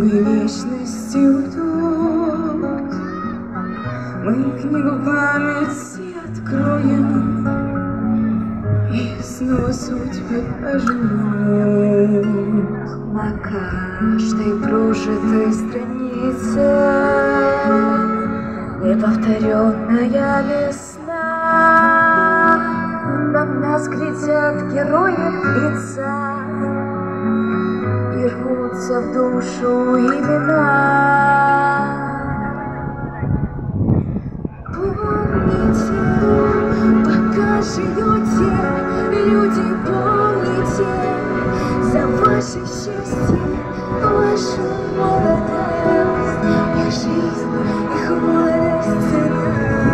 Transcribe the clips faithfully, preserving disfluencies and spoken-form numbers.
вечностью тут. Мы книгу памяти откроем и снова судьбы пожмем. На каждой прожитой странице неповторенная весна. Нам нас глядят героев лица и рвутся в душу имена. Помните, пока живете, люди, помните за ваше счастье, вашу молодость, их жизнь, их молодость цена.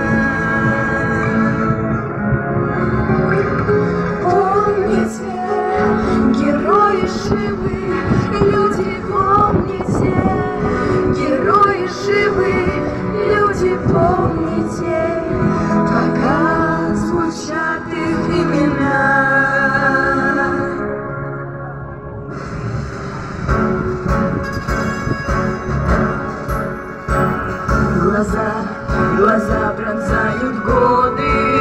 Помните, герои живы, люди, помните, герои живы, люди, помните, пока звучат их имена. Глаза, глаза пронзают годы,